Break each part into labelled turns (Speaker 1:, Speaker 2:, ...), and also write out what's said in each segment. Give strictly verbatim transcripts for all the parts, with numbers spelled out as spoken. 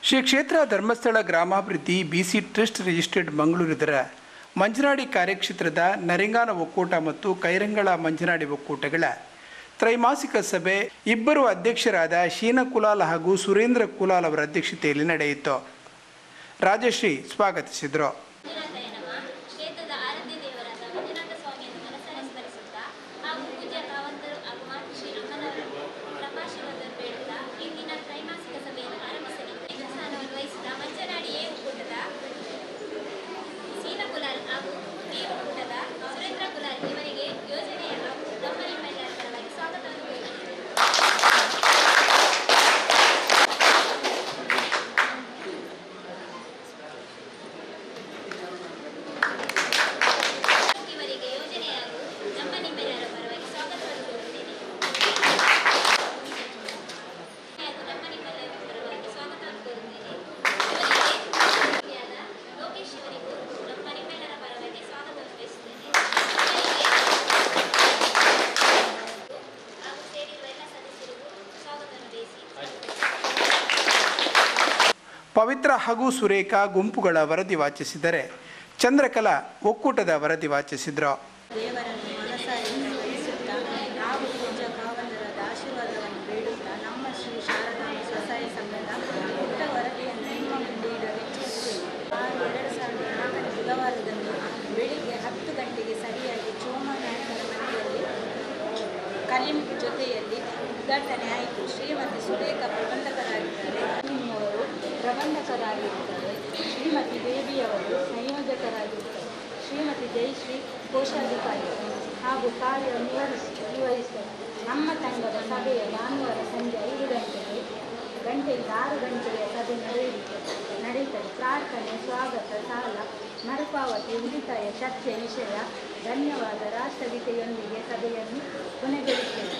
Speaker 1: ಶ್ರೀ ಕ್ಷೇತ್ರ ಧರ್ಮಸ್ಥಳ ಗ್ರಾಮಾಭಿವೃದ್ಧಿ ಬಿಸಿ trust registered Mangaluru ಇದರ ಮಂಜನಾಡಿ ಕಾರ್ಯಕ್ಷೇತ್ರದ ನರಿಂಗಾನ ಒಕ್ಕೂಟ ಮತ್ತು ಕೈರಂಗಳ ಮಂಜನಾಡಿ ಒಕ್ಕೂಟಗಳ ತ್ರೈಮಾಸಿಕ ಸಭೆ ಇಬ್ಬರು ಅಧ್ಯಕ್ಷರಾದ ಶೀನಾ ಕುಲಾಲ್ ಹಾಗೂ ಸುರೇಂದ್ರ ಕುಲಾಲ್ ಅವರ ಅಧ್ಯಕ್ಷತೆಯಲ್ಲಿ ನಡೆಯಿತು. ರಾಜಶ್ರೀ ಸ್ವಾಗತಿಸಿದರು. ಪವಿತ್ರ ಹಾಗೂ ಸುರೇಖಾ ಗುಂಪುಗಳ ವರದಿ ವಾಚಿಸಿದರೆ ಚಂದ್ರಕಲಾ ಒಕ್ಕೂಟದ ವರದಿ ವಾಚಿಸಿದರು.
Speaker 2: ದೇವರನ್ನು ಮನಸಾರೆ ಸ್ಮರಿಸುತ್ತಾ ನಾವು ಪೂಜಾ ಕಾವಂದರದ ಆಶೀರ್ವಾದವನ್ನು ಬೇಡುತ್ತಾ ನಮ್ಮ ಶ್ರೀ ಶಾರದಾ ಸ್ವಸಹಾಯ ಸಂಘದ ಪುಟ್ಟ ವರದಿಯನ್ನು ನಿಮ್ಮ ಮುಂದೆ ಇಡಲು ಇಚ್ಛಿಸುತ್ತೇವೆ. ಎರಡು ಸಾವಿರದ ನಾಲ್ಕನೇ ಬುಧವಾರದಂದು ಬೆಳಿಗ್ಗೆ ಹತ್ತು ಗಂಟೆಗೆ ಸರಿಯಾಗಿ ಚೋಮನಾಯಕರ ಮನೆಯಲ್ಲಿ ಕಲೀಂ ಜೊತೆಯಲ್ಲಿ ಉದ್ಘಾಟನೆ ಆಯಿತು. ಶ್ರೀಮತಿ ಸುರೇಖಾ ಪ್ರಬಂಧಕರಾಗಿದ್ದಾರೆ, ಅವರು ಪ್ರಬಂಧಕರಾಗಿರುತ್ತಾರೆ, ಶ್ರೀಮತಿ ದೇವಿಯವರು ಸಂಯೋಜಕರಾಗಿರುತ್ತಾರೆ, ಶ್ರೀಮತಿ ಜಯಶ್ರೀ ಕೋಶಾಧಿಕಾರಿ ಹಾಗೂ ಕಾರ್ಯ ನಿರ್ವಹಿಸುತ್ತಾರೆ. ನಮ್ಮ ತಂಡದ ಸಭೆಯ ಭಾನುವಾರ ಸಂಜೆ ಐದು ಗಂಟೆಗೆ ಗಂಟೆಯಿಂದ ಆರು ಗಂಟೆಯ ಸಭೆ ನಡೆಯುತ್ತದೆ ನಡೆಯುತ್ತದೆ ಪ್ರಾರ್ಥನೆ, ಸ್ವಾಗತ, ಸಾಲ ಮರುಪಾವತಿ, ಉಳಿತಾಯ, ಚರ್ಚೆ ವಿಷಯ. ಧನ್ಯವಾದ. ರಾಷ್ಟ್ರಗೀತೆಯೊಂದಿಗೆ ಸಭೆಯನ್ನು ಕೊನೆಗೊಳಿಸುತ್ತೇವೆ.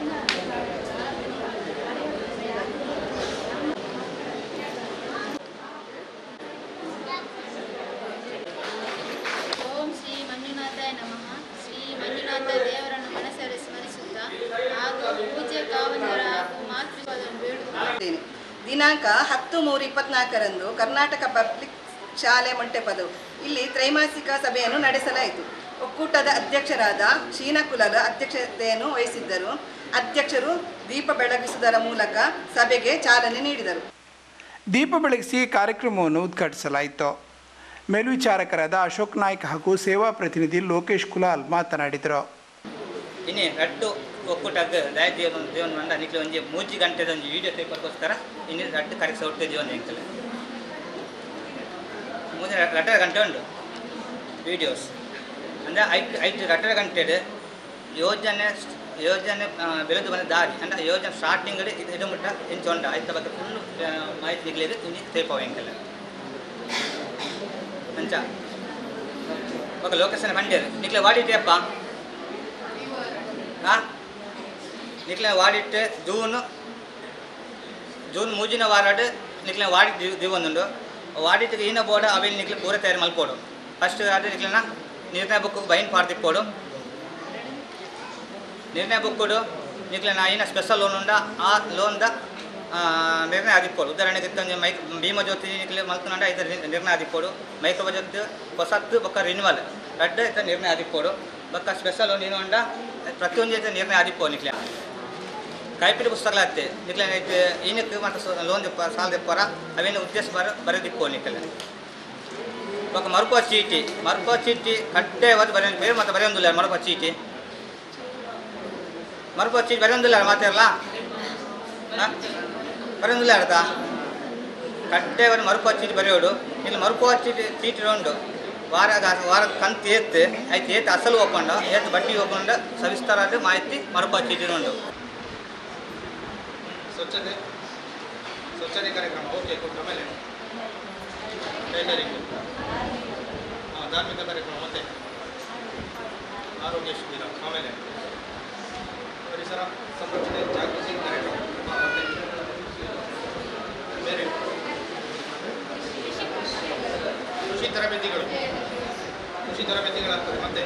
Speaker 3: ಓಂ ಶ್ರೀ ಮಂಜುನಾಥಾಯ ನಮಃ. ಶ್ರೀ ಮಂಜುನಾಥ ದೇವರನ್ನು ಮನಸಾರೆ ಸ್ಮರಿಸುತ್ತಾ ಹಾಗೂ ಪೂಜ್ಯ ಕಾವಂದರ ಹಾಗೂ ಮಾತೃಪದವನ್ನು ಬೇಡುತ್ತೇನೆ.
Speaker 4: ದಿನಾಂಕ ಹತ್ತು ಮೂರು ಇಪ್ಪತ್ನಾಲ್ಕರಂದು ಕರ್ನಾಟಕ ಪಬ್ಲಿಕ್ ಶಾಲೆ ಮೊಂಟೆಪದವು ಇಲ್ಲಿ ತ್ರೈಮಾಸಿಕ ಸಭೆಯನ್ನು ನಡೆಸಲಾಯಿತು. ಒಕ್ಕೂಟದ ಅಧ್ಯಕ್ಷರಾದ ಶೀನಾ ಕುಲಾಲ್ ಅಧ್ಯಕ್ಷತೆಯನ್ನು ವಹಿಸಿದ್ದರು. ಅಧ್ಯಕ್ಷರು ದೀಪ ಬೆಳಗಿಸುವುದರ ಮೂಲಕ ಸಭೆಗೆ ಚಾಲನೆ ನೀಡಿದರು.
Speaker 1: ದೀಪ ಬೆಳಗಿಸಿ ಕಾರ್ಯಕ್ರಮವನ್ನು ಉದ್ಘಾಟಿಸಲಾಯಿತು. ಮೇಲ್ವಿಚಾರಕರಾದ ಅಶೋಕ್ ನಾಯ್ಕ್ ಹಾಗೂ ಸೇವಾ ಪ್ರತಿನಿಧಿ ಲೋಕೇಶ್ ಕುಲಾಲ್ ಮಾತನಾಡಿದರು.
Speaker 5: ಇನ್ನು ರಡ್ಡು ಒಕ್ಕೂಟಕ್ಕೆ ದಯ ದೇವನ ದೇವನ ಮಂಡ ನಿಖಿಲ ಒಂಜಿ ಮೂಜಿ ಗಂಟೆದ ಒಂದು ವೀಡಿಯೋ ಟೈಪರ್ಗೋಸ್ಕರ ಇನ್ನು ರಡ್ಡು ಕರೆಕ್ಟ್ ಹೊಟ್ಟೆ ಜೀವನ ಎಂಕಲೆ ಮೂಜಿ ರಡ್ಡರ ಗಂಟೆ ಉಂಟು ವೀಡಿಯೋಸ್ ಅಂದರೆ ಐದು ಐದು ರಡ್ಡರ ಗಂಟೆಡು ಯೋಜನೆ ಯೋಜನೆ ಬೆಳೆದು ಬಂದ ದಾರಿ ಅಂದರೆ ಯೋಜನೆ ಸ್ಟಾರ್ಟಿಂಗ್ ಇದು ಇದು ಮುಟ್ಟ ಇಂಚು ಉಂಟ ಐತ ಬಗ್ಗೆ ಫುಲ್ಲು ಮಾಹಿತಿ ನಿಗಲಿದು ಇನ್ನು ತೇಪಾವ ಎಂಕಲೆ ಅಂಚ ఒక ಲೊಕೇಶನ್ ಬಂದಿರು ನಿಕ್ಲೆ ವಾಡಿಟ್ಟೆಪ್ಪ ಹಾಂ ನಿಕ್ಲೆ ವಾಡಿಟ್ಟು ಜೂನು ಜೂನ್ ಮೂಜಿನ ವಾರಾಡು ನಿಕ್ಲೆ ವಾಡಿ ದಿವೊಂದುಂಡು ವಾಡಿಟ್ಟಿಗೆ ಈನ ಬೋಡ ಅವೆಲ್ಲಿ ನಿಕ್ಲೆ ಪೂರ ತಯಾರು ಮಲ್ಪೋಡು. ಫಸ್ಟ್ ಆದ್ರೆ ನಿಕ್ಲೆನ ನಿರ್ಣಯ ಬುಕ್ ಬೈನ್ ಪಾಡ್ದಿಪ್ಪೋಡು. ನಿರ್ಣಯ ಬುಕ್ಕುಡು ನಿಕ್ಲೆ ನಾ ಈನ ಸ್ಪೆಷಲ್ ಲೋನ್ ಉಂಡ ಆ ಲೋನ್ದ ನಿರ್ಣಯ ಆದಿಪ್ಪೋಡು. ಉದಾಹರಣೆಗೆ ಇತ್ತೊಂದು ಮೈ ಭೀಮ ಜ್ಯೋತಿ ನಿಕ್ಲೆ ಮಲ್ತುಂಡ ಐದು ನಿರ್ಣಯ ಆದಿಪ್ಪೋಡು. ಮೈಕ್ರೋ ಜ್ಯೋತಿ ಹೊಸತ್ತು ಬೊಕ್ಕ ರಿನ್ಯೂವಲ್ ರಡ್ಡ ಇತ್ತ ನಿರ್ಣಯ ಆದಿಪ್ಪೋಡು. ಬೊಕ್ಕ ಸ್ಪೆಷಲ್ ಲೋನ್ ಏನು ಉಂಡ ಪ್ರತಿಯೊಂದು ಜೊತೆ ನಿರ್ಣಯ ಆದಿಪ್ಪೋ ನಿಕ್ಲೆ ಕೈಪಿಡಿ ಪುಸ್ತಕಲಾಗ್ತೆ ನಿಕ್ಲೆ ಏನಕ್ಕೆ ಮತ್ತು ಲೋನ್ ದಿಪ್ಪ ಸಾಲ ದಿಪ್ಪರ ಅವೇನು ಉದ್ದೇಶ ಬರ ಬರೆದಿಪ್ಪೋ ನಿಕ್ಲೆ ఒక మరుపో చీటీ మరుపో చీటీ కట్టే వద్ద బరి పేరు ಮತ್ತು ಬರೆಯೊಂದಿಲ್ಲ ಮರುಪೋ ಚೀಟಿ ಮರುಪೋ ಚೀಟಿ ಬರೆಯೊಂದಿಲ್ಲ ಮಾತಾರಲ್ಲ ಬರೆಯೊಂದಿಲ್ಲ ಅರ್ಥ ಕಟ್ಟೆ ಒಂದು ಮರುಪೋ ಚೀಟಿ ಬರೆಯೋಡು ಇಲ್ಲಿ ಮರುಪೋ ಚೀಟಿ ಚೀಟಿ ಉಂಡು ವಾರ ವಾರ ಕಂತು ಏತ್ತು ಆಯ್ತು ಏತ್ತು ಅಸಲು ಒಪ್ಕೊಂಡು ಏತ್ತು ಬಡ್ಡಿ ಒಪ್ಕೊಂಡು ಸವಿಸ್ತಾರಾದ ಮಾಹಿತಿ ಮರುಪೋ ಚೀಟಿ ಉಂಡು.
Speaker 6: ಸ್ವಚ್ಛತೆ ಸ್ವಚ್ಛತೆ ಕಾರ್ಯಕ್ರಮ ಓಕೆ ಆಮೇಲೆ ಟೈಲರಿಂಗ್ ಧಾರ್ಮಿಕ ಕಾರ್ಯಕ್ರಮ ಮತ್ತೆ ಆರೋಗ್ಯ ಶಿಬಿರ ಆಮೇಲೆ ಪರಿಸರ ಸಂರಕ್ಷಣೆ ಜಾಗೃತಿ ಕಾರ್ಯಕ್ರಮ ಮತ್ತೆ ಬೇರೆ ಕೃಷಿ ತರಬೇತಿಗಳು ಕೃಷಿ ತರಬೇತಿಗಳಾಗ್ತದೆ ಮತ್ತೆ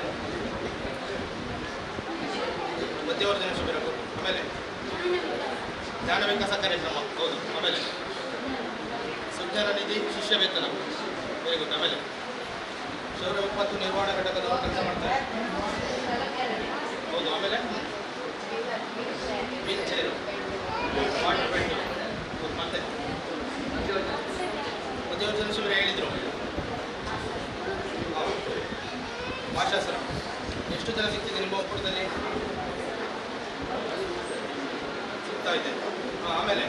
Speaker 6: ಮಧ್ಯವರ್ಜನ ಶಿಬಿರ ಆಮೇಲೆ ಜ್ಞಾನ ವಿಕಾಸ ಕಾರ್ಯಕ್ರಮ ಹೌದು ಆಮೇಲೆ ವಿಜ್ಞಾನ ನಿಧಿ ಶಿಷ್ಯ ವೇತನ ವೆರಿ ಗುಡ್. ಆಮೇಲೆ ಸೌರ ವಿಪತ್ತು ನಿರ್ವಹಣಾ ಘಟಕದವರು ಕೆಲಸ ಮಾಡ್ತಾರೆ. ಹೌದು. ಆಮೇಲೆ ವೀಲ್ ಚೇರು ವಾಟರ್ ಬೆಡ್ ಮತ್ತೆ ಮಧ್ಯೋಜನ ಶಿಬಿರ ಹೇಳಿದರು. ಭಾಷಾಸನ ಎಷ್ಟು ಜನ ಸಿಗ್ತಿದೆ ನಿಮ್ಮ ಒಕ್ಕೂಟದಲ್ಲಿ? ಸಿಗ್ತಾ ಇದೆ. ಹಾಂ. ಆಮೇಲೆ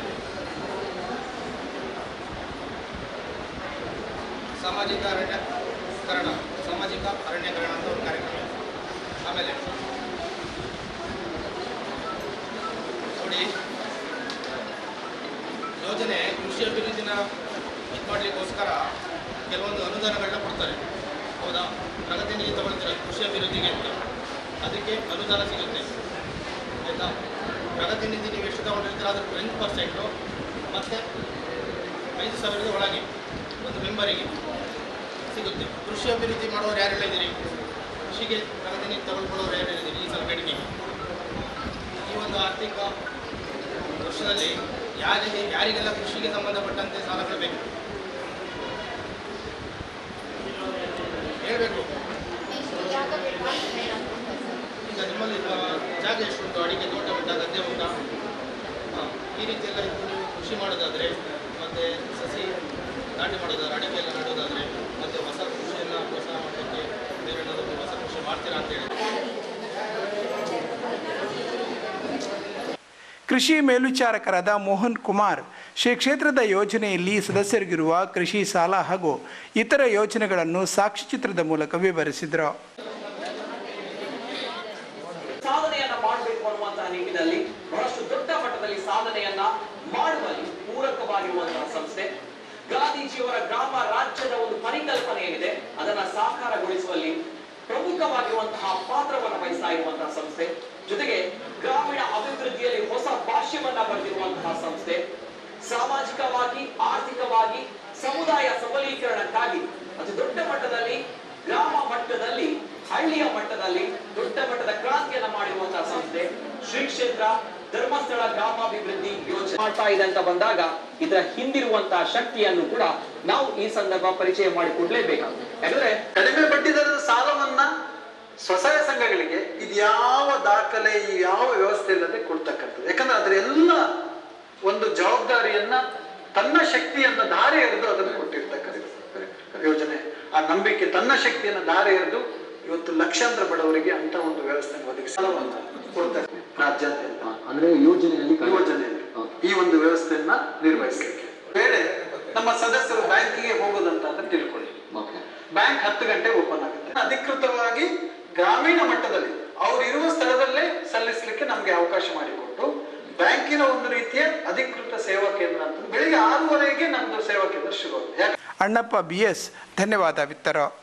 Speaker 6: ಸಾಮಾಜಿಕ ಅರಣ್ಯಕರಣ ಸಾಮಾಜಿಕ ಅರಣ್ಯಕರಣ ಅಂತ ಒಂದು ಕಾರ್ಯಕ್ರಮ ಇದೆ. ಆಮೇಲೆ ನೋಡಿ, ಯೋಜನೆ ಕೃಷಿ ಅಭಿವೃದ್ಧಿನ ಇದು ಮಾಡಲಿಕ್ಕೋಸ್ಕರ ಕೆಲವೊಂದು ಅನುದಾನಗಳನ್ನ ಕೊಡ್ತಾರೆ. ಹೌದಾ? ಪ್ರಗತಿ ನಿಧಿ ತಗೊಳ್ತಾರೆ ಕೃಷಿ ಅಭಿವೃದ್ಧಿಗೆ ಅಂತ, ಅದಕ್ಕೆ ಅನುದಾನ ಸಿಗುತ್ತೆ. ಆಯಿತಾ? ಪ್ರಗತಿ ನಿಧಿ ನೀವು ಎಷ್ಟು ತಗೊಂಡಿರ್ತೀರ ಅದ್ರ ಟ್ವೆಂಟಿ ಪರ್ಸೆಂಟು ಮತ್ತು ಐದು ಸಾವಿರದ ಒಳಗೆ ಒಂದು ಮೆಂಬರಿಗೆ ಸಿಗುತ್ತೆ. ಕೃಷಿ ಅಭಿವೃದ್ಧಿ ಮಾಡೋರು ಯಾರೆಲ್ಲ ಇದ್ದೀರಿ? ಕೃಷಿಗೆ ಪ್ರಗತಿ ನಿಧಿ ತಗೊಳ್ಕೊಳ್ಳೋರು ಯಾರು ಇದ್ದೀರಿ ಈ ಸಲ ಬೇಡಿಕೆ? ಈ ಒಂದು ಆರ್ಥಿಕ ವರ್ಷದಲ್ಲಿ ಯಾರಿಗೆ ಯಾರಿಗೆಲ್ಲ ಕೃಷಿಗೆ ಸಂಬಂಧಪಟ್ಟಂತೆ ಸಾಲಗಳು ಬೇಕು ಹೇಳಬೇಕು. ಈಗ ನಿಮ್ಮಲ್ಲಿ ಜಾಗ ಎಷ್ಟು ಉಂಟು? ಅಡಿಕೆ ತೋಟ ಉಂಟಾ, ಗದ್ದೆ ಉಂಟಾ? ಹಾಂ. ಈ ರೀತಿ ಎಲ್ಲ ಇದ್ದು ನೀವು ಕೃಷಿ ಮಾಡೋದಾದರೆ ಮತ್ತು ಸಸಿ ನಾಟಿ ಮಾಡೋದಾದ್ರೆ, ಅಡಿಕೆ ಎಲ್ಲ ನೆಡೋದಾದರೆ, ಮತ್ತು ಹೊಸ ಕೃಷಿಯನ್ನು ಪ್ರೋತ್ಸಾಹ ಮಾಡಲಿಕ್ಕೆ ಬೇರೆ ಏನಾದರೂ ಹೊಸ ಕೃಷಿ ಮಾಡ್ತೀರಾ ಅಂತ ಹೇಳಿ.
Speaker 1: ಕೃಷಿ ಮೇಲ್ವಿಚಾರಕರಾದ ಮೋಹನ್ ಕುಮಾರ್ ಶ್ರೀ ಕ್ಷೇತ್ರದ ಯೋಜನೆಯಲ್ಲಿ ಸದಸ್ಯರಿಗಿರುವ ಕೃಷಿ ಸಾಲ ಹಾಗೂ ಇತರ ಯೋಜನೆಗಳನ್ನು ಸಾಕ್ಷ್ಯಚಿತ್ರದ ಮೂಲಕ ವಿವರಿಸಿದರು.
Speaker 7: ಸಾಧನೆಯನ್ನ ಮಾಡಬೇಕು ಅನ್ನುವಂತಹ ನಿಟ್ಟಿನಲ್ಲಿ ಬಹಳಷ್ಟು ದೊಡ್ಡ ಮಟ್ಟದಲ್ಲಿ ಸಾಧನೆಯನ್ನ ಮಾಡುವಲ್ಲಿ ಪೂರಕವಾಗಿರುವಂತಹ ಸಂಸ್ಥೆ. ಗಾಂಧೀಜಿಯವರ ಗ್ರಾಮ ರಾಜ್ಯದ ಒಂದು ಪರಿಕಲ್ಪನೆ ಏನಿದೆ ಅದನ್ನ ಸಾಕಾರಗೊಳಿಸುವಲ್ಲಿ ಪ್ರಮುಖವಾಗಿರುವಂತಹ ಪಾತ್ರವನ್ನು ವಹಿಸ್ತಾ ಇರುವಂತಹ ಸಂಸ್ಥೆ. ಜೊತೆಗೆ ಗ್ರಾಮೀಣ ಅಭಿವೃದ್ಧಿಯಲ್ಲಿ ಹೊಸ ಭಾಷ್ಯವನ್ನ ಬರೆದಿರುವಂತಹ ಸಂಸ್ಥೆ. ಸಾಮಾಜಿಕವಾಗಿ, ಆರ್ಥಿಕವಾಗಿ, ಸಮುದಾಯ ಸಬಲೀಕರಣಕ್ಕಾಗಿ ಅತಿ ದೊಡ್ಡ ಮಟ್ಟದಲ್ಲಿ, ಗ್ರಾಮ ಮಟ್ಟದಲ್ಲಿ, ಹಳ್ಳಿಯ ಮಟ್ಟದಲ್ಲಿ ದೊಡ್ಡ ಮಟ್ಟದ ಕ್ರಾಂತಿಯನ್ನ ಮಾಡಿರುವಂತಹ ಸಂಸ್ಥೆ ಶ್ರೀ ಕ್ಷೇತ್ರ ಧರ್ಮಸ್ಥಳ ಗ್ರಾಮಾಭಿವೃದ್ಧಿ ಯೋಜನೆ ಮಾಡ್ತಾ ಇದೆ ಅಂತ ಬಂದಾಗ ಇದರ ಹಿಂದಿರುವಂತಹ ಶಕ್ತಿಯನ್ನು ಕೂಡ ನಾವು ಈ ಸಂದರ್ಭ ಪರಿಚಯ ಮಾಡಿಕೊಡ್ಲೇಬೇಕಾಗುತ್ತೆ. ಯಾಕಂದ್ರೆ
Speaker 8: ಕಡಿಮೆ ಬಡ್ಡಿ ದರದ ಸಾಲವನ್ನ ಸ್ವಸಹಾಯ ಸಂಘಗಳಿಗೆ ಇದು ಯಾವ ದಾಖಲೆ, ಈ ಯಾವ ವ್ಯವಸ್ಥೆ ಇಲ್ಲದೆ ಕೊಡ್ತಕ್ಕಂಥದ್ದು. ಯಾಕಂದ್ರೆ ಅದರ ಎಲ್ಲ ಒಂದು ಜವಾಬ್ದಾರಿಯನ್ನ, ತನ್ನ ಶಕ್ತಿಯನ್ನ ಧಾರೆ ಎರೆದು ಅದನ್ನು ಕೊಟ್ಟಿರ್ತಕ್ಕಂಥ ಯೋಜನೆ. ಆ ನಂಬಿಕೆ, ತನ್ನ ಶಕ್ತಿಯನ್ನ ಧಾರೆ ಎರೆದು ಇವತ್ತು ಲಕ್ಷಾಂತರ ಬಡವರಿಗೆ ಅಂತ ಒಂದು ವ್ಯವಸ್ಥೆ ಒದಗಿಸಿ ಸಾಲವನ್ನು ಕೊಡ್ತಾರೆ ರಾಜ್ಯಾದ್ಯಂತ. ಅಂದ್ರೆ ಯೋಜನೆಯಲ್ಲಿ ಯೋಜನೆಯಲ್ಲಿ ಈ ಒಂದು ವ್ಯವಸ್ಥೆಯನ್ನ ನಿರ್ವಹಿಸಲಿಕ್ಕೆ ಬೇರೆ ನಮ್ಮ ಸದಸ್ಯರು ಬ್ಯಾಂಕಿಗೆ ಹೋಗೋದಂತ ಅಂತ ತಿಳ್ಕೊಳ್ಳಿ. ಬ್ಯಾಂಕ್ ಹತ್ತು ಗಂಟೆ ಓಪನ್ ಆಗುತ್ತೆ. ಅಧಿಕೃತವಾಗಿ ಗ್ರಾಮೀಣ ಮಟ್ಟದಲ್ಲಿ ಅವ್ರು ಇರುವ ಸ್ಥಳದಲ್ಲೇ ಸಲ್ಲಿಸಲಿಕ್ಕೆ ನಮ್ಗೆ ಅವಕಾಶ ಮಾಡಿಕೊಟ್ಟು ಬ್ಯಾಂಕಿನ ಒಂದು ರೀತಿಯ ಅಧಿಕೃತ ಸೇವಾ ಕೇಂದ್ರ ಅಂತ ಬೆಳಿಗ್ಗೆ ಆರೂವರೆಗೆ ನಮ್ದು ಸೇವಾ ಕೇಂದ್ರ ಶುರು ಆಗುತ್ತೆ.
Speaker 1: ಅಣ್ಣಪ್ಪ ಬಿ ಎಸ್ ಧನ್ಯವಾದ ವಿತ್ತರ.